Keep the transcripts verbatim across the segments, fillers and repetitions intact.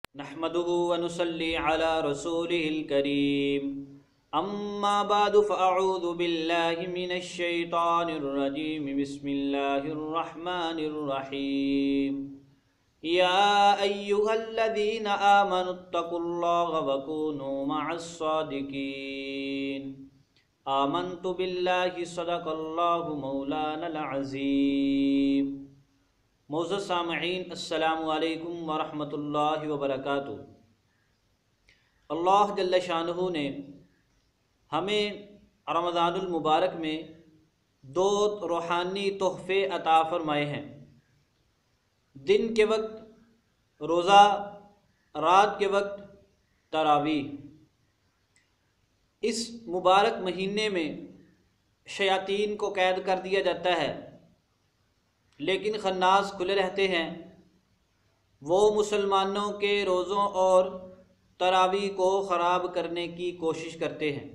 नहमदुहु व नुसल्ली अला रसूलिहिल करीम। अम्मा बादु फ़अऊज़ु बिल्लाहि मिनश शैतानिर रजीम। बिस्मिल्लाहिर रहमानिर रहीम। या अय्युहल्लज़ीना आमनुत्तकुल्लाहा व कूनू मअस सादिकीन। आमन्तु बिल्लाहि सदक़ल्लाहु मौलानल अज़ीम। मौजूद सामईन अस्सलामु अलैकुम व रहमतुल्लाहि व बरकातुहू। अल्लाह जल्ल शानुहु ने हमें रमज़ानुल मुबारक में दो रूहानी तोहफ़े अता फ़रमाए हैं। दिन के वक्त रोज़ा, रात के वक्त तरावीह। इस मुबारक महीने में शयातीन को कैद कर दिया जाता है, लेकिन खन्नास खुले रहते हैं। वो मुसलमानों के रोज़ों और तरावी को ख़राब करने की कोशिश करते हैं।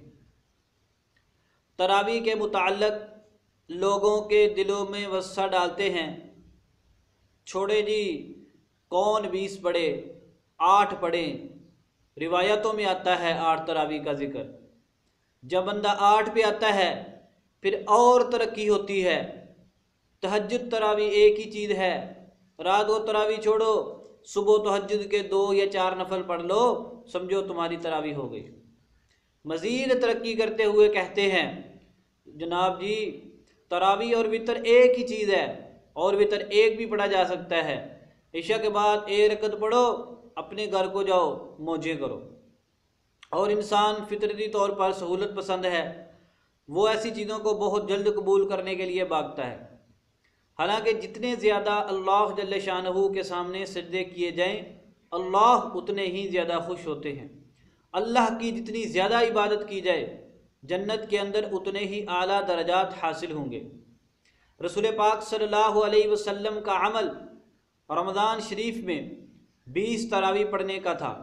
तरावी के मुताल्लिक़ लोगों के दिलों में वस्सा डालते हैं, छोड़े जी कौन बीस पढ़े, आठ पढ़े। रिवायतों में आता है आठ तरावी का ज़िक्र। जब बंदा आठ पे आता है फिर और तरक्की होती है। तहज्जुद तरावी एक ही चीज़ है। रात को तरावी छोड़ो, सुबह तहज्जुद के दो या चार नफल पढ़ लो, समझो तुम्हारी तरावी हो गई। मज़ीद तरक्की करते हुए कहते हैं, जनाब जी तरावी और वितर एक ही चीज़ है, और वितर एक भी पढ़ा जा सकता है। इशा के बाद एक रकत पढ़ो, अपने घर को जाओ, मौजें करो। और इंसान फितरती तौर पर सहूलत पसंद है, वो ऐसी चीज़ों को बहुत जल्द कबूल करने के लिए भागता है। हालांकि जितने ज़्यादा अल्लाह जल्ल शानहू के सामने सजदे किए जाएं, अल्लाह उतने ही ज़्यादा खुश होते हैं। अल्लाह की जितनी ज़्यादा इबादत की जाए, जन्नत के अंदर उतने ही आला दरजात हासिल होंगे। रसूल पाक सल्लल्लाहु अलैहि वसल्लम का अमल रमज़ान शरीफ में बीस तरावी पढ़ने का था।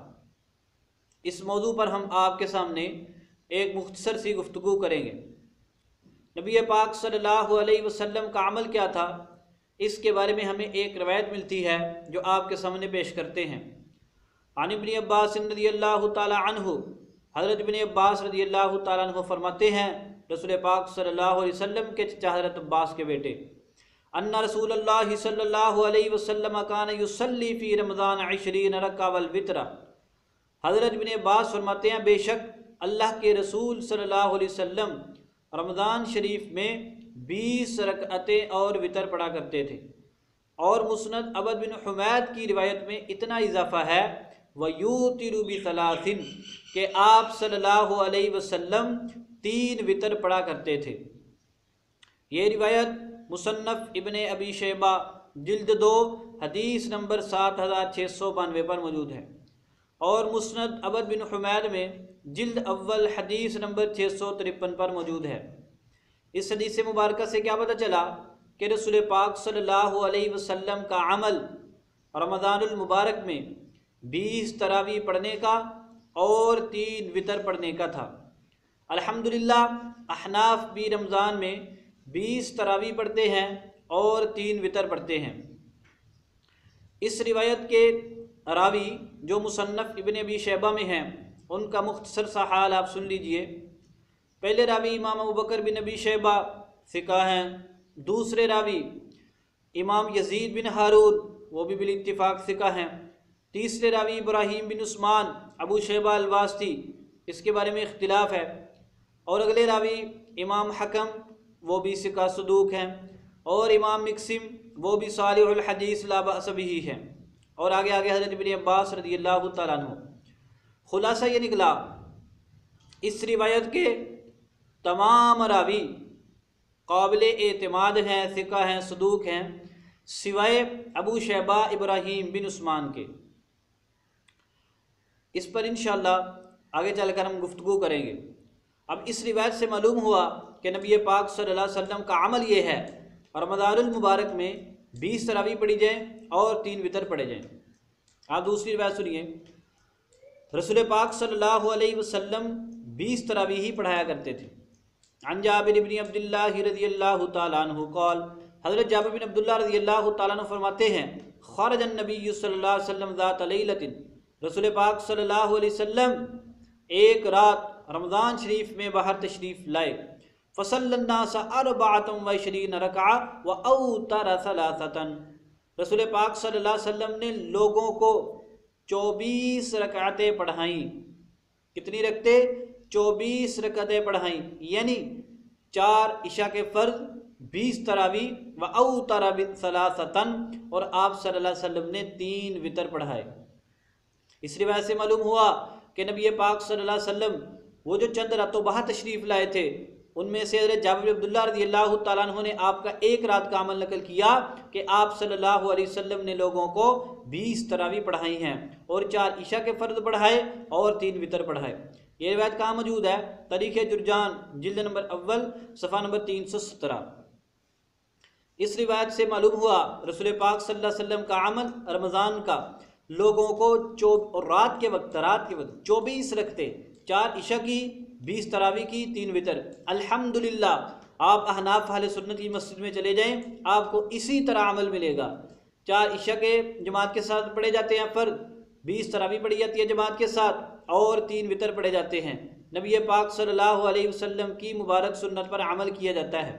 इस मौजू पर हम आपके सामने एक मुख्तसर सी गुफ्तगू करेंगे। नबी पाक सल्लल्लाहु अलैहि वसल्लम का अमल क्या था, इसके बारे में हमें एक रवायत मिलती है जो आपके सामने पेश करते हैं। अन इब्न अब्बास रज़ियल्लाहु ताला अन्हु, हज़रत इब्न अब्बास रज़ियल्लाहु ताला अन्हु फरमाते हैं, रसूल पाक सल्लल्लाहु अलैहि वसल्लम के चचा हज़रत अब्बास के बेटे, अन्ना रसूलुल्लाह सल्लल्लाहु अलैहि वसल्लम कान युसल्ली फ़ी रमज़ान इश्रीन रका वल वित्रा। हज़रत इब्न अब्बास फरमाते हैं, बेशक अल्लाह के रसूल सल्लल्लाहु अलैहि वसल्लम रमज़ान शरीफ में बीस रकअतें और वितर पढ़ा करते थे। और मुस्नद अबद बिन हुमैद की रिवायत में इतना इजाफा है, वयूतिरु बिसलासिन, कि आप सल्लल्लाहु अलैहि वसल्लम तीन वितर पढ़ा करते थे। ये रिवायत मुसन्नफ़ इब्ने अबी शैबा जिल्द दो हदीस नंबर सात हज़ार छः सौ बानवे पर मौजूद है, और मुस्नद अबद बिन हुमैद में जिल्द अव्वल हदीस नंबर छः सौ तिरपन पर मौजूद है। इस हदीस मुबारक से क्या पता चला कि रसूल पाक सल्लल्लाहु अलैहि वसल्लम का अमल रमज़ानुल मुबारक में बीस तरावी पढ़ने का और तीन वितर पढ़ने का था। अल्हम्दुलिल्लाह अहनाफ भी रमज़ान में बीस तरावी पढ़ते हैं और तीन वितर पढ़ते हैं। इस रिवायत के रावी जो मुसन्नफ़ इब्न अबी शैबा में हैं, उनका मुख्तसर सा हाल आप सुन लीजिए। पहले रावी इमाम अबू बकर बिन अबी शैबा सिका हैं। दूसरे रावी इमाम यजीद बिन हारून, वो भी बिल इत्तिफाक सिका हैं। तीसरे रावी इब्राहीम बिन उस्मान अबू शैबा अलवास्ती, इसके बारे में इख्तिलाफ है। और अगले रावी इमाम हकम, वो भी सिका सदूक हैं। और इमाम मिक्सिम, वो भी सालिहुल हदीस ला बअस बिही हैं। और आगे आगे हज़रत इब्न अब्बास रज़ियल्लाहु ताला अन्हु। खुलासा ये निकला, इस रिवायत के तमाम रावी काबिल एतमाद हैं, सिका हैं, सदूक हैं, सिवाय अबू शैबा इब्राहीम बिन उस्मान के। इस पर इंशाअल्लाह आगे चलकर हम गुफ्तगू करेंगे। अब इस रिवायत से मालूम हुआ कि नबी पाक सल्लल्लाहु अलैहि वसल्लम का अमल ये है, रमज़ानुल मुबारक में बीस तरावी पढ़ी जाए और तीन वितर पढ़े जाएँ। आप दूसरी रिवायत सुनिए। रसूल पाक सल्लल्लाहु अलैहि वसल्लम बीस तरावी ही पढ़ाया करते थे। अन जाबिर इब्न अब्दुल्लाह रज़ियल्लाहु ताला अन्हु क़ाल, हज़रत जाबिर बिन अब्दुल्लाह रज़ियल्लाहु ताला अन्हु फरमाते हैं, ख़रजन नबी सल्लल्लाहु अलैहि वसल्लम ज़ात लैलतिन, रसूल पाक सल्लल्लाहु अलैहि वसल्लम एक रात रमज़ान शरीफ में बाहर तशरीफ़ लाए। फसल्लन्नास अरबअतन व इश्रीन रकअ व औतर सलासतन। रसूल पाक सल्लल्लाहु अलैहि वसल्लम ने लोगों को चौबीस रकातें पढ़ाई। कितनी रखते? चौबीस रकातें पढ़ाई, यानी चार इशा के फ़र्ज, बीस तरावी व औतर सलासतन, और आप सल्लल्लाहु अलैहि वसल्लम ने तीन वितर पढ़ाए। इस रिवायत से मालूम हुआ कि नबी पाक सल्लल्लाहु अलैहि वसल्लम वो जो चंद रातों बाहर तशरीफ़ लाए थे, उनमें से हज़रत जाबिर बिन अब्दुल्लाह रज़ियल्लाहु तआला अन्हु ने आपका एक रात का अमल नकल किया कि आप सल्लल्लाहु अलैहि वसल्लम ने लोगों को बीस तरावी पढ़ाई हैं और चार ईशा के फ़र्ज पढ़ाए और तीन वितर पढ़ाए। ये रिवायत कहाँ मौजूद है? तारीख़ जुरजान जिल्द नंबर अव्वल सफ़ा नंबर तीन सौ सत्रह। इस रिवायत से मालूम हुआ रसूल पाक सल्लल्लाहु अलैहि वसल्लम का अमल रमज़ान का लोगों को चौ और रात के वक्त रात के वक्त चौबीस रखते, चार इशा की, बीस तरावी की, तीन वितर। अल्हम्दुलिल्लाह आप अहनाफ अहले सुन्नत की मस्जिद में चले जाएं, आपको इसी तरह अमल मिलेगा। चार इशा के जमात के साथ पढ़े जाते हैं फ़र्ज, बीस तरावी पढ़ी जाती है जमात के साथ, और तीन वितर पढ़े जाते हैं। नबी पाक सल्लल्लाहु अलैहि वसल्लम की मुबारक सुन्नत पर अमल किया जाता है।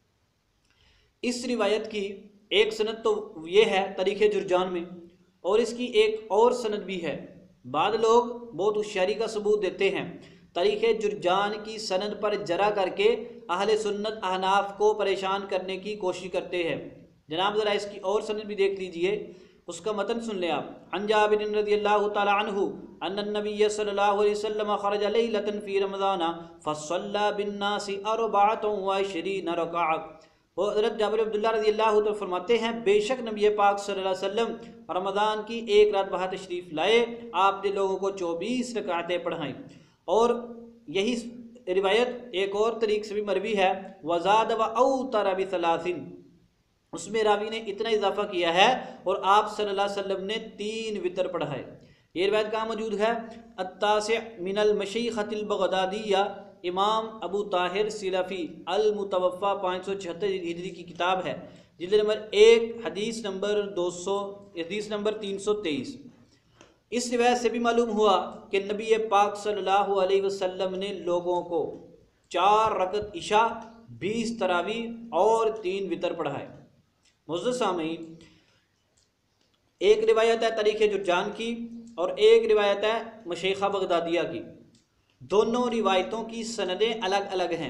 इस रिवायत की एक सनद तो ये है तारीख़ जुरजान में, और इसकी एक और सनद भी है। बाद लोग बहुत होशियारी का सबूत देते हैं, तारीख़ जुरजान की सनद पर जरा करके अहले सुन्नत अहनाफ को परेशान करने की कोशिश करते हैं। जनाब ज़रा इसकी और सनद भी देख लीजिए, उसका मतन सुन लें आप। अन जाबिर रज़ियल्लाहु तआला अन्हु अन्न नबिय्य सल्लल्लाहु अलैहि वसल्लम खरज लैलतन फी रमज़ान फसल्ला बिन्नासि अरबअतन व इश्रीन रकअ। वो हज़रत जाबिर अब्दुल्लाह रज़ियल्लाहु तआला फरमाते हैं, बेशक नबी पाक सल्लल्लाहु अलैहि वसल्लम रमज़ान की एक रात बाहर तशरीफ़ लाए, आपने लोगों को चौबीस रकातें पढ़ाई। और यही रिवायत एक और तरीक़ से भी मरवी है, वज़ाद व औतर बिसलासिन, उसमें रावी ने इतना इजाफा किया है और आप सल्लल्लाहु अलैहि वसल्लम ने तीन वितर पढ़ाए। ये रिवायत कहाँ मौजूद है? अत्तासी मिनल मशैखतिल बगदादिया, इमाम अबू ताहिर सिलफ़ी अल मुतवफ़ा पाँच सौ छिहत्तर हिजरी की किताब है, जिल्द नंबर एक, हदीस नंबर दो सौ हदीस नंबर तीन सौ तेईस। इस रिवायत से भी मालूम हुआ कि नबी पाक सल्लल्लाहु अलैहि वसल्लम ने लोगों को चार रकत इशा, बीस तरावी और तीन वितर पढ़ाए। मुअज़्ज़ज़ सामीन, एक रिवायत है तारीख़ जुरजान की और एक रिवायत है मशैखा बगदादिया की। दोनों रिवायतों की सनदें अलग अलग हैं।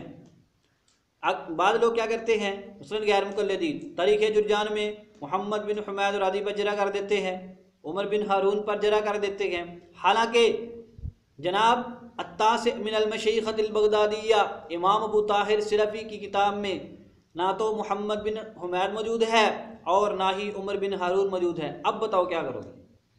बाद लोग क्या करते हैं, मुस्लिम गैर मुक़ल्लिदीन तारीख़ जुरजान में मोहम्मद बिन हुमैद और आदि पर जरा कर देते हैं, उमर बिन हारून पर जरा कर देते हैं। हालांकि जनाब अत्तासी मिनल मशैखतिल बगदादिया, इमाम अबू ताहिर सिलफ़ी की किताब में ना तो मोहम्मद बिन हुमैद मौजूद है और ना ही उमर बिन हारून मौजूद है। अब बताओ क्या करोगे?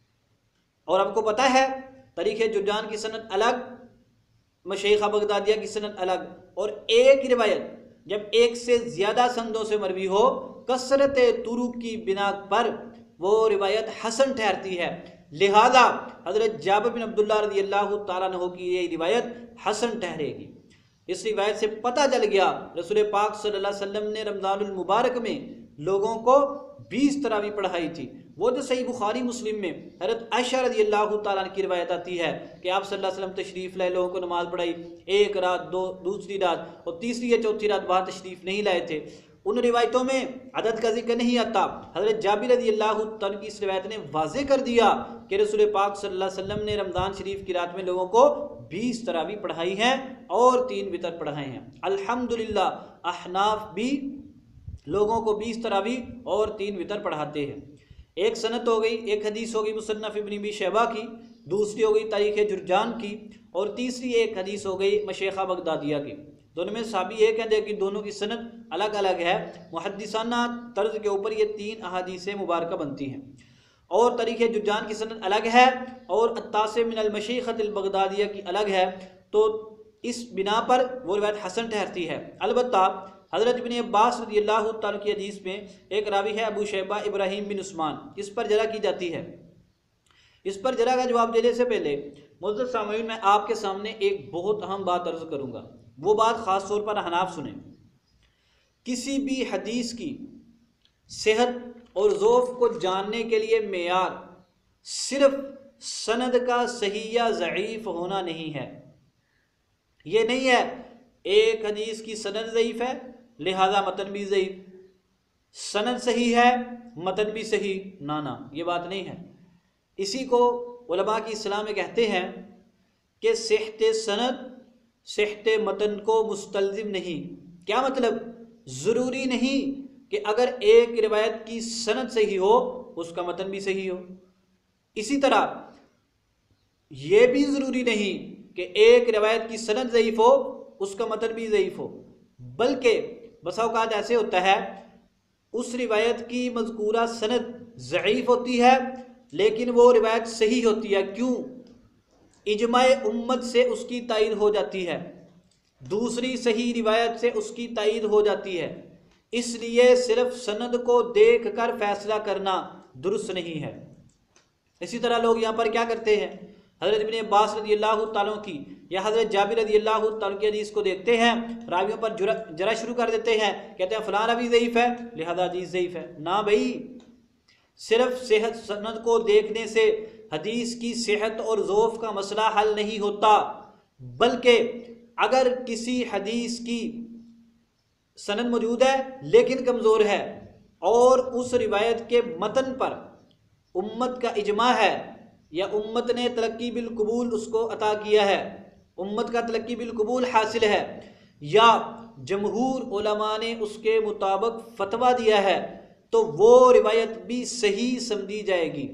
और आपको पता है तारीख़ जुरजान की सनद अलग, मशैखा बगदादिया की सनद अलग, और एक रिवायत जब एक से ज़्यादा संदों से मरवी हो, कसरत तुरुक की बिना पर वो रिवायत हसन ठहरती है। लिहाजा हज़रत जाबिर बिन अब्दुल्लाह रज़ियल्लाहु तआला अन्हु की ये रिवायत हसन ठहरेगी। इस रिवायत से पता चल गया रसूल पाक सल्लल्लाहु अलैहि वसल्लम ने रमज़ानुल मुबारक में लोगों को बीस तरावी पढ़ाई थी। वो जो सही बुखारी मुस्लिम में हज़रत आयशा रज़ियल्लाहु तआला की रिवायत आती है कि आप सल्लल्लाहु अलैहि वसल्लम तशरीफ़ लाए, लोगों को नमाज़ पढ़ाई, एक रात, दो दूसरी रात और तीसरी या चौथी रात बाहर तशरीफ़ नहीं लाए थे। उन रिवायतों में अदद का जिक्र नहीं आता। हज़रत जाबिर रज़ियल्लाहु तआला की इस रिवायत ने वाज़े कर दिया कि रसूल पाक सल्लल्लाहु अलैहि वसल्लम ने रमज़ान शरीफ की रात में लोगों को बीस तरावी पढ़ाई हैं और तीन वितर पढ़ाए हैं। अल्हम्दुलिल्लाह अहनाफ भी लोगों को बीस तरावी और तीन वितर पढ़ाते हैं। एक सनत हो गई, एक हदीस हो गई मुसन्नफ़ इब्न अबी शैबा की, दूसरी हो गई तारीख़ जुरजान की, और तीसरी एक हदीस हो गई मशैखा बगदादिया की। दोनों में साबी एक है, लेकिन दोनों की सनद अलग अलग है। मुहद्दिसाना तर्ज के ऊपर ये तीन अहादीसें मुबारक बनती हैं। और तारीख़ जुरजान की सनद अलग है और अत्तासी मिनल मशैखतिल बगदादिया की अलग है, तो इस बिना पर वो रिवायत हसन ठहरती है। अलबत्ता हज़रत इब्न अब्बास रज़ियल्लाहु तआला की हदीस में एक रावी है अबू शैबा इब्राहीम बिन उस्मान, इस पर जरा की जाती है। इस पर जरा का जवाब देने से पहले मुअज़्ज़ज़ सामीन मैं आपके सामने एक बहुत अहम बात अर्ज़ करूँगा। वो बात ख़ास तौर पर हनाफ सुने। किसी भी हदीस की सेहत और ज़ौफ़ को जानने के लिए मेयार सिर्फ सनद का सही या ज़ईफ़ होना नहीं है। ये नहीं है एक हदीस की सनद ज़ईफ़ है लिहाजा मतन भी ज़ईफ़, सनद सही है मतन भी सही, ना ना ये बात नहीं है। इसी को उलमा की इस्लाह में कहते हैं कि सेहत सनद सेहत मतन को मुस्तलजिम नहीं। क्या मतलब? ज़रूरी नहीं कि अगर एक रिवायत की सनद सही हो उसका मतन भी सही हो। इसी तरह ये भी ज़रूरी नहीं कि एक रिवायत की सनद ज़ईफ़ हो उसका मतन भी ज़ईफ़ हो, बल्कि बसा औक़ात ऐसे होता है उस रिवायत की मज़कूरा सनद ज़ईफ़ होती है लेकिन वो रिवायत सही होती है। क्यों? इजमाए उम्मत से उसकी तायीद हो जाती है, दूसरी सही रिवायत से उसकी तायीद हो जाती है, इसलिए सिर्फ सनद को देख कर फैसला करना दुरुस्त नहीं है। इसी तरह लोग यहाँ पर क्या करते हैं, हज़रत इब्न अब्बास रज़ी अल्लाह तआला की या हज़रत जाबिर रज़ी अल्लाह तआला की हदीस को देखते हैं, रावियों पर जरा जरा शुरू कर देते हैं, कहते हैं फ़लाँ रावी ज़ईफ़ है लिहाजा हदीस ज़ईफ़ है। ना भाई, सिर्फ सेहत सनद को देखने से हदीस की सेहत और ज़ौफ़ का मसला हल नहीं होता, बल्कि अगर किसी हदीस की सनद मौजूद है लेकिन कमज़ोर है और उस रिवायत के मतन पर उम्मत का इजमा है या उम्मत ने तलक्की बिल कबूल उसको अता किया है, उम्मत का तलक्की बिल कबूल हासिल है, या जमहूर उलमा ने उसके मुताबिक फतवा दिया है, तो वो रिवायत भी सही समझी जाएगी।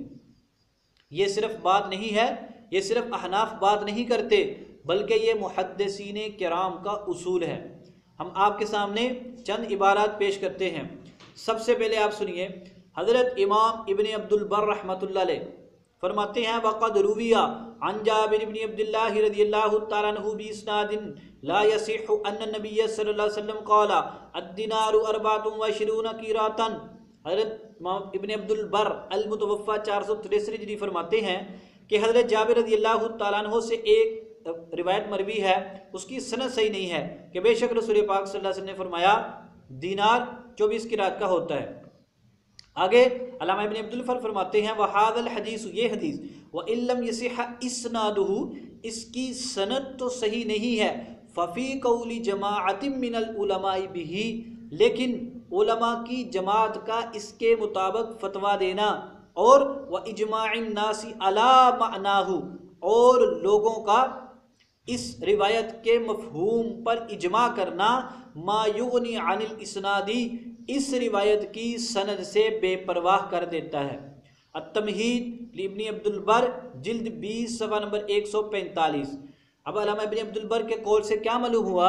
ये सिर्फ बात नहीं है, ये सिर्फ अहनाफ बात नहीं करते, बल्कि ये मुहद्दिसीन किराम का उसूल है। हम आपके सामने चंद इबारात पेश करते हैं। सबसे पहले आप सुनिए, हज़रत इमाम इब्न अब्दुल बर रहमतुल्लाह अलैह फरमाते हैं, वक़द रुविया अन जाबिर इब्न अब्दुल्लाह रज़ियल्लाहु तआला अन्हु बिइस्नादिन ला यसिहु अन्न नबिय्य सल्लल्लाहु अलैहि वसल्लम क़ाला अद-दिनारु अर्बअतुन व इश्रून क़ीरातन। हज़रत इमाम इब्न अब्दुल बर अल मुतवफ़्फ़ा चार सौ तिरसठ हिजरी फरमाते हैं कि हज़रत जाबिर रज़ियल्लाहु तआला अन्हु से एक रिवायत मरवी है, उसकी सनद सही नहीं है कि बेशक रसूल पाक सल्लल्लाहु अलैहि वसल्लम ने फरमाया दीनार चौबीस किरात का होता है। आगे अल्लामा इब्न अब्दुल बर फरमाते हैं, वहादल हदीस, ये हदीस व इल्लम यसिह इस्नादुहु, इसकी सनद तो सही नहीं है, फ़फ़ी कौली जमाअतिन मिनल उलमाई बिही, लेकिन उलमा की जमात का इसके मुताबिक फतवा देना और व इजमाइन नासी अला मअनाहु, और लोगों का इस रिवायत के मफहूम पर इजमा करना, मा युगनी अनिल इस्नादी, इस रिवायत की सनद से बेपरवाह कर देता है। अत-तमहीद लिब्न अब्दुल बर जिल्द बीस सफ़ा नंबर एक सौ पैंतालीस। अब अल्लामा इब्न अब्दुल बर के कौल से क्या मालूम हुआ,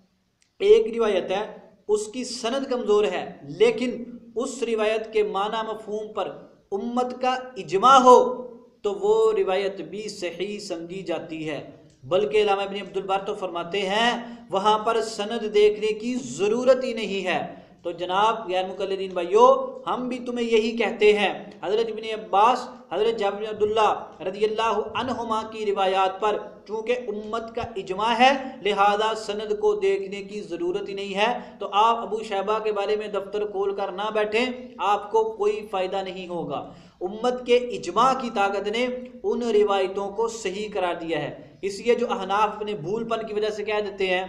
एक रिवायत है उसकी सनद कमज़ोर है लेकिन उस रिवायत के माना मफहूम पर उम्मत का इजमा हो तो वो रिवायत भी सही समझी जाती है। बल्कि अल्लामा इब्न अब्दुल बर तो फरमाते हैं वहाँ पर सनद देखने की ज़रूरत ही नहीं है। तो जनाब गैर मुक़ल्लिदीन भाइयों, हम भी तुम्हें यही कहते हैं, हज़रत इब्न अब्बास, हज़रत जाबिर बिन अब्दुल्लाह रज़ियल्लाहु अन्हुमा की रिवायात पर चूँकि उम्मत का इजमा है लिहाजा सनद को देखने की ज़रूरत ही नहीं है। तो आप अबू शैबा के बारे में दफ्तर खोल कर ना बैठें, आपको कोई फ़ायदा नहीं होगा। उम्मत के इजमा की ताकत ने उन रिवायतों को सही करार दिया है। इसलिए जो अहनाफ अपने भूलपन की वजह से कह देते हैं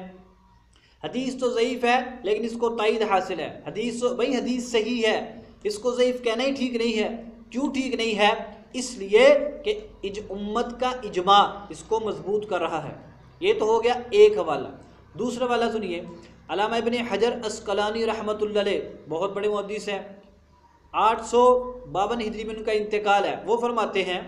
हदीस तो ज़ईफ़ है लेकिन इसको तायीद हासिल है, हदीस भाई हदीस सही है, इसको ज़ईफ़ कहना ही ठीक नहीं है। क्यों ठीक नहीं है? इसलिए कि इज उम्मत का इजमा इसको मजबूत कर रहा है। ये तो हो गया एक हवाला। दूसरा वाला सुनिए, अल्लामा इब्न हजर अस्कलानी रहमतुल्लाह अलैह बहुत बड़े मुहद्दिस हैं, आठ सौ बावन हिजरी में उनका इंतकाल है। वो फरमाते हैं,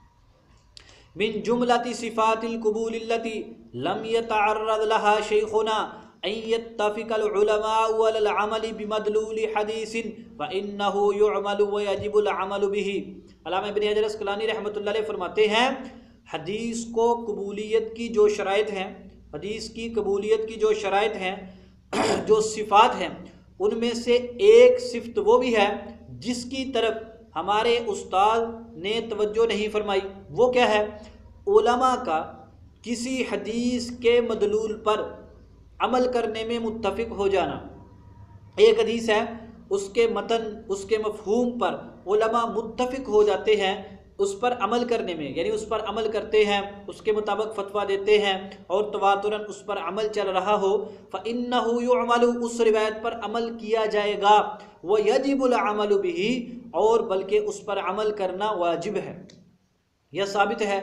मिन जुमलती सिफ़ातिल क़बूलिल्लती लम यतअर्रद लहा शैख़ुना अन यत्तफ़िक़ल उलमाउ अलल अमलि बिमदलूलि हदीसिन व इन्नहु युअमलु व यजिबुल अमलु बिही। अल्लामा इब्न हजर अस्क़लानी रहमतुल्लाह अलैह फरमाते हैं, हदीस को कबूलियत की जो शराइत हैं, हदीस की कबूलियत की जो शराइत हैं, जो सिफ़ात हैं, उनमें से एक सिफ़त वो भी है जिसकी तरफ हमारे उस्ताद ने तवज्जो नहीं फरमाई। वो क्या है? उलमा का किसी हदीस के मदलूल पर अमल करने में मुत्तफ़िक हो जाना। एक हदीस है, उसके मतन उसके मफहूम पर उलमा मुत्तफ़िक हो जाते हैं, उस पर अमल करने में, यानी उस पर अमल करते हैं, उसके मुताबिक फतवा देते हैं और तवातुरन उस पर अमल चल रहा हो, फ़इन्नहु युअमलु, उस रिवायत पर अमल किया जाएगा, व यजिबुल अमलु बिही, और बल्कि उस पर अमल करना वाजिब है। यह साबित है।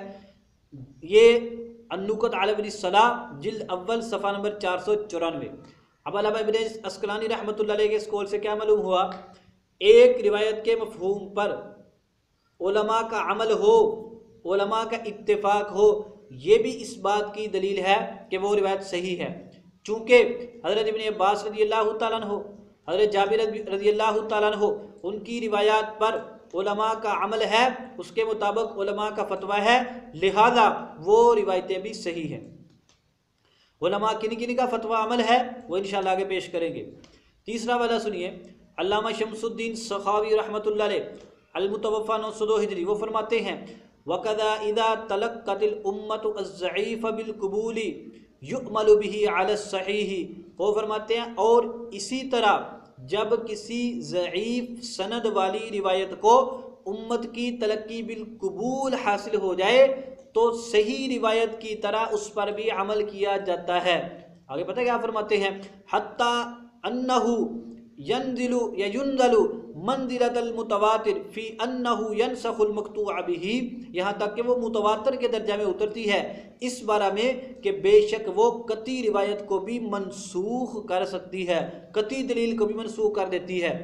ये अन्नुकत अला इब्न सलाह जिल्द अव्वल सफ़ा नंबर चार सौ चौरानवे। अब अल्लामा इब्न अस्कलानी रहमतुल्लाह अलैह के इस कौल से क्या मालूम हुआ, एक रिवायत के मफहूम पर उलमा का अमल हो, उलमा का इत्तेफाक हो, ये भी इस बात की दलील है कि वो रिवायत सही है। चूँकि हज़रत इब्न अब्बास रज़ियल्लाहु ताला अन्हु, हज़रत जाबिर रज़ियल्लाहु ताला अन्हु, उनकी रिवायात पर उलमा का अमल है, उसके मुताबिक उलमा का फतवा है, लिहाजा वो रिवायतें भी सही हैं। उलमा किन किन का फतवा अमल है वो इंशाअल्लाह आगे पेश करेंगे। तीसरा वाला सुनिए, अल्लामा शम्सुद्दीन सखावी रहमतुल्लाह अलैह अल-मुतवफ़्फ़ा नौ सौ दो हिजरी, वो फरमाते हैं वक़दा इज़ा तलक़्क़तिल उम्मतु अज़्ज़ईफ़ बिल क़बूली युअमलु बिही अला सहीही, वो फरमाते हैं और इसी तरह जब किसी ज़ईफ़ सनद वाली रिवायत को उम्मत की तलक्की बिल कबूल हासिल हो जाए तो सही रिवायत की तरह उस पर भी अमल किया जाता है। आगे पता है क्या फरमाते हैं, हत्ता अन्नहु यंजिलु ययुंजलु मंजिलतल मुतवातिर फी अन्नहु यनसखुल मक़तूअ बिही, यहाँ तक कि वो मुतवातिर के दर्जा में उतरती है इस बारे में कि बेशक वो कती रिवायत को भी मनसूख कर सकती है, कती दलील को भी मनसूख कर देती है।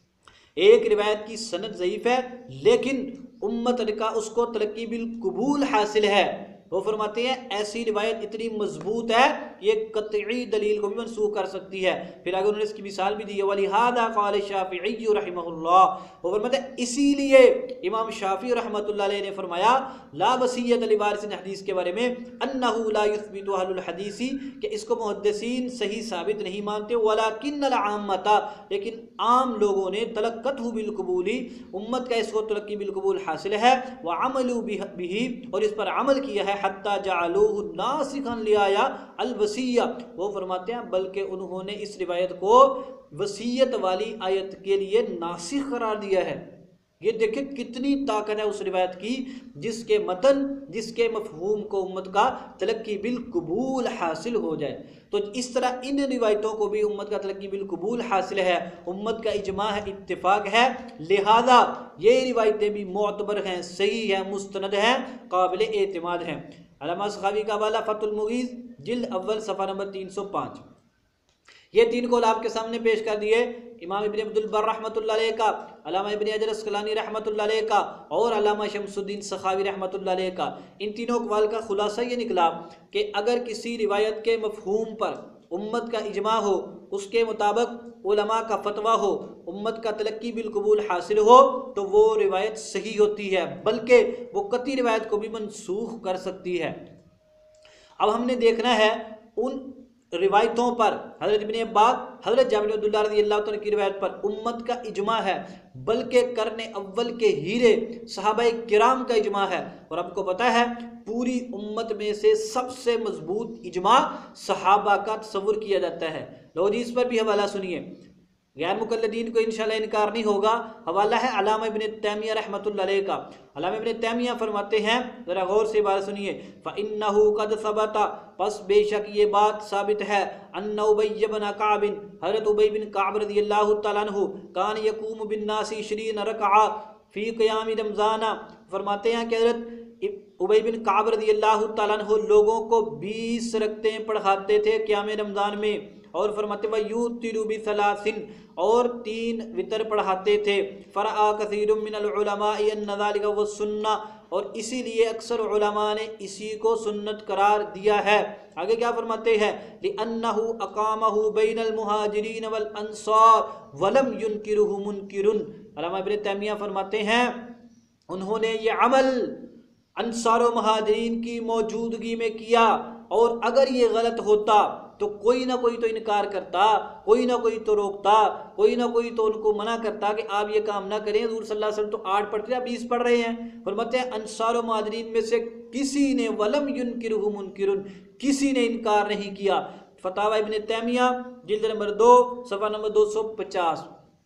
एक रिवायत की सनद ज़ईफ़ है लेकिन उम्मत का उसको तलक्की बिल कबूल हासिल है, वो फरमाते हैं ऐसी रिवायत इतनी मजबूत है ये कतई दलील को भी मनसूख कर सकती है। फिर आगे उन्होंने इसकी मिसाल भी दी है, वलिहादा क़ाल शाफ़िई रहमहुल्लाह, वो फरमाते हैं इसीलिए इमाम शाफ़ी रहमतुल्लाह अलैह ने फरमाया ला वसीयत लिवारिसिन हदीस के बारे में, अन्नहु ला युस्बितु अहलुल हदीसी, कि इसको मुहद्दिसीन सही साबित नहीं मानते, वलाकिन्नल आम्मता, लेकिन आम लोगों ने तलक्कतहु बिल कबूली, उम्मत का इसको तलक्की बिल कबूल हासिल है, व अमलु बिही, और इस पर अमल किया है, हत्ता जअलूहु नासिखन लिआया अल वसिया, वो फरमाते हैं बल्कि उन्होंने इस रिवायत को वसीयत वाली आयत के लिए नासिख करार दिया है। ये देखें कितनी ताकत है उस रिवायत की जिसके मतन, जिसके मफहूम को उम्मत का तलक्की बिल कबूल हासिल हो जाए। तो इस तरह इन रिवायतों को भी उम्मत का तलक्की बिल कबूल हासिल है, उम्मत का इजमा है, इत्तिफाक है, लिहाजा ये रिवायतें भी मोतबर हैं, सही है, मुस्तनद हैं, काबिल एतमाद हैं। अल्लामा सखावी का हवाला फतुल मुगीज़ जिल्द अव्वल सफ़ा नंबर तीन सौ पाँच। ये तीन कौल आपके सामने पेश कर दिए, इमाम इब्न अब्दुल बर रहमतुल्लाह अलैह का, अल्लामा इब्न हजर अस्क़लानी रहमतुल्लाह अलैह का और अल्लामा शम्सुद्दीन सखावी रहमतुल्लाह अलैह का। इन तीनों कवाल का खुलासा ये निकला कि अगर किसी रिवायत के मफहूम पर उम्मत का इजमा हो, उसके मुताबिक उलमा का फतवा हो, उम्मत का तलक्की बिल कबूल हासिल हो, तो वो रिवायत सही होती है, बल्कि वो कती रिवायत को भी मनसूख कर सकती है। अब हमने देखना है उन रिवायतों पर, हज़रत इब्न अब्बास, हज़रत जाबिर बिन अब्दुल्लाह रज़ियल्लाहु तआला की रिवायत पर उम्मत का इजमा है, बल्कि करने अव्वल के हीरे सहाबाए किराम का इजमा है। और आपको पता है पूरी उम्मत में से सबसे मजबूत इजमा सहाबा का तसव्वुर किया जाता है। लो जी इस पर भी हवाला सुनिए, गैर मुकल्लिदीन को इंशाअल्लाह इनकार नहीं होगा। हवाला है अल्लामा इब्न तैमिया रहमतुल्लाह अलैह का। अल्लामा इब्न तैमिया फरमाते हैं, ज़रा गौर से बात सुनिए, फ़इन्नहु क़द सबता, बस बेशक ये बात साबित है, अन्ना उबय बिन कअब, हज़रत उबय बिन कअब रज़ियल्लाहु तआला अन्हु कान यक़ूमु बिन्नासी इश्रीन रकअ फ़ी क़ियाम रमज़ान, फरमाते हैं कि हज़रत उबय बिन कअब रज़ियल्लाहु तआला अन्हु लोगों को बीस रकतें पढ़ाते थे क़ियाम रमज़ान में, और फरमाते व यूतिरु बिसलासिन, और तीन वितर पढ़ाते थे। फ़रआ कसीरुम मिनल उलमाई अन्न ज़ालिका व सुन्ना, और इसीलिए अक्सर उलमा ने इसी को सुन्नत करार दिया है। आगे क्या फरमाते हैं, लिअन्नहु अक़ामहु बैनल मुहाजिरीन वल अंसार वलम युनकिरुहु मुनकिरुन। अल्लामा इब्न तैमिया फरमाते हैं उन्होंने ये अमल अंसार व मुहाजिरीन की मौजूदगी में किया, और अगर ये गलत होता तो कोई ना कोई तो इनकार करता, कोई ना कोई तो रोकता, कोई ना कोई तो उनको मना करता कि आप ये काम ना करें। हुज़ूर सल्लल्लाहु अलैहि वसल्लम तो आठ पढ़ते हैं, बीस पढ़ रहे हैं। फरमाते हैं अंसार व मुहाजिरीन में से किसी ने वलम युनकिरुहु मुनकिरुन, किसी ने इनकार नहीं किया। फतावा इब्न तैमिया जिल्द नंबर दो सफ़ा नंबर दो सौ पचास।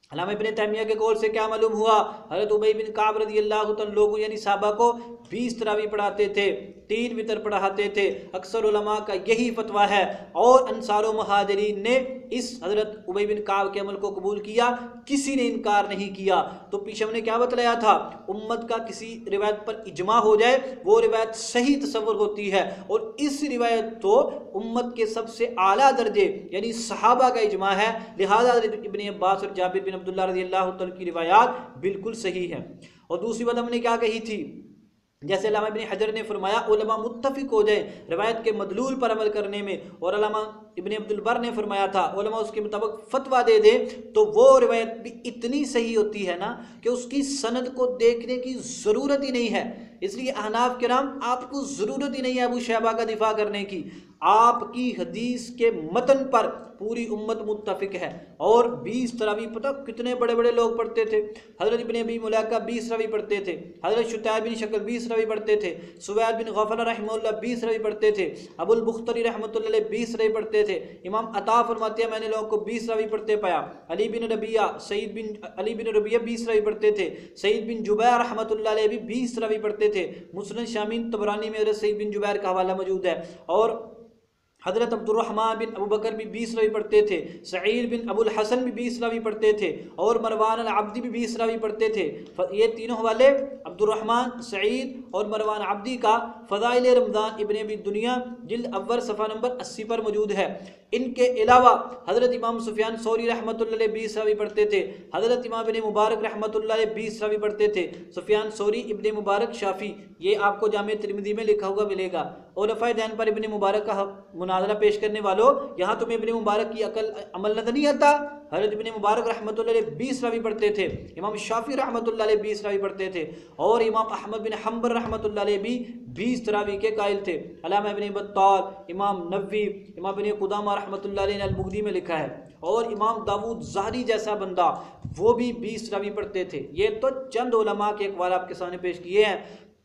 अल्लामा इब्न तैमिया के कौल से क्या मालूम हुआ, हज़रत उबई बिन काब रज़ी अल्लाह तआला लोगों यानी साहबा को बीस तरावी पढ़ाते थे, तीन वितर पढ़ाते थे। अक्सर उलमा का यही फतवा है और अंसार मुहाजिरीन ने इस हज़रत उबई बिन काब के अमल को कबूल किया, किसी ने इनकार नहीं किया। तो पीछे हमने क्या बतलाया था, उम्मत का किसी रिवायत पर इजमा हो जाए वो रिवायत सही तसव्वुर होती है, और इस रिवायत तो उम्मत के सबसे आला दर्जे यानी सहाबा का इजमा है, लिहाजा इब्न अब्बास और जाबिर बिन अब्दुल्ला रज़ी अल्लाह तआला की रिवायात बिल्कुल सही है। और दूसरी बात हमने क्या कही थी, जैसे अल्लामा इब्न हजर ने फरमाया उलमा मुत्तफिक हो जाए रिवायत के मदलूल पर अमल करने में, और अल्लामा इब्न अब्दुल बर ने फरमाया था उलमा उसके मुताबिक फतवा दे दे तो वो रिवायत भी इतनी सही होती है ना कि उसकी सनद को देखने की ज़रूरत ही नहीं है। इसलिए अहनाफ किराम आपको ज़रूरत ही नहीं है अबू शैबा का दिफा करने की, आपकी हदीस के मतन पर पूरी उम्मत मुत्तफिक है। और बीस तरावी पता कितने बड़े बड़े लोग पढ़ते थे, हज़रत इब्न अबी मुलाका बीस रवी पढ़ते थे, हज़रत शुतैब बिन शक्ल बीस रवी पढ़ते थे, सुवैद बिन गफल रहमतुल्लाह बीस रवी पढ़ते थे, अबुल बुख्तरी रहमतुल्लाह अलैह बीस रवी पढ़ते थे। इमाम अता फरमाते हैं मैंने लोगों को बीस रवी पढ़ते पाया। अली बिन रबिया सईद बिन अली बिन रबिया बीस रवी पढ़ते थे, सईद बिन जुबैर रहमतुल्लाह अलैह भी बीस रवी पढ़ते थे। मुस्लिम शामीन तबरानी में हज़रत सईद बिन जुबैर का हवाला मौजूद है। और हज़रत अब्दुर्रहमान बिन अबू बकर भी बीस रवी पढ़ते थे, सईद बिन अबुल हसन भी बीस रवी पढ़ते थे, और मरवान अल अब्दी भी बीस रवी पढ़ते थे। ये तीनों हवाले अब्दुर्रहमान, सईद और मरवान अब्दी का फ़ज़ाइल रमज़ान इब्न अबी दुनिया जिल्द अव्वल सफ़ा नंबर अस्सी पर मौजूद है। इनके अलावा हज़रत इमाम सुफियान सौरी रहमतुल्लाह अलैह बीस रवी पढ़ते थे, हज़रत इमाम इब्न मुबारक रहमतुल्लाह अलैह बीस रवी पढ़ते थे। सुफियान सौरी इब्न मुबारक शाफ़ी, ये आपको जामे तिरमिज़ी में लिखा हुआ मिलेगा। और रफ़ा दैन पर इब्न मुबारक का मुनाज़रा पेश करने वालों, यहाँ तुम्हें इब्न मुबारक की अकल अमल नज़र नहीं आता। हज़रत इब्न मुबारक रहमतुल्लाह अलैह बीस रवी पढ़ते थे, इमाम शाफ़ी रहमतुल्लाह अलैह बीस रवी पढ़ते थे, और इमाम अहमद बिन हम्बल रहमतुल्लाह अलैह भी बीस तरावी के कायल थे। अल्लामा इब्न बत्ताल, इमाम नववी, इमाम इब्न कुदामा रहमतुल्लाह अलैह ने अल-मुग़नी में लिखा है, और इमाम दाऊद ज़ाहरी जैसा बंदा वो भी बीस रवी पढ़ते थे। ये तो चंद उलमा के अक़वाल आपके सामने पेश किए हैं।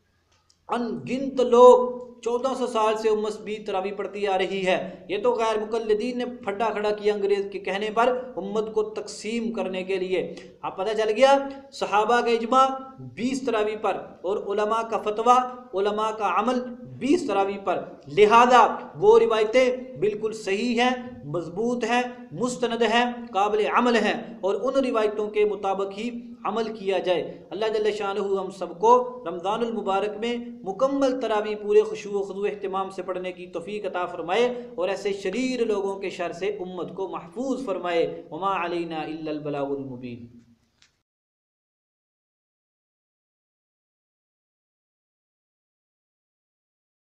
अनगिनत लोग चौदह सौ साल से उम्मत बीस तरावी पढ़ती आ रही है। ये तो गैर मुक़ल्लिदीन ने फड्डा खड़ा किया अंग्रेज़ के कहने पर उम्मत को तकसीम करने के लिए। अब पता चल गया सहाबा का इजमा बीस तरावी पर, और उलमा का फतवा, उलमा का अमल बीस तरावी पर, लिहाजा वो रिवायतें बिल्कुल सही हैं, मजबूत हैं, मुस्तनद हैं, काबिल अमल हैं, और उन रिवायतों के मुताबिक ही अमल किया जाए। अल्लाह जल्ल शानहू हम सबको रमज़ानुल मुबारक में मुकम्मल तरावी पूरे खुशू व खुदू एहतिमाम से पढ़ने की तौफीक अता फरमाए, और ऐसे शरीर लोगों के शर से उम्मत को महफूज फरमाए। वमा अलैना इल्लल बलागुल मुबीन।